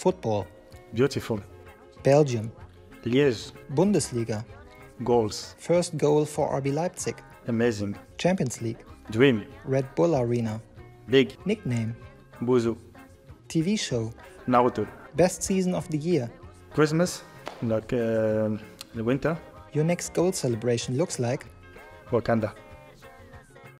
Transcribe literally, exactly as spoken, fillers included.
Football. Beautiful. Belgium. Liège. Bundesliga. Goals. First goal for R B Leipzig. Amazing. Champions League. Dream. Red Bull Arena. Big. Nickname. Buzu. T V show. Naruto. Best season of the year. Christmas. Like uh, the winter. Your next goal celebration looks like Wakanda.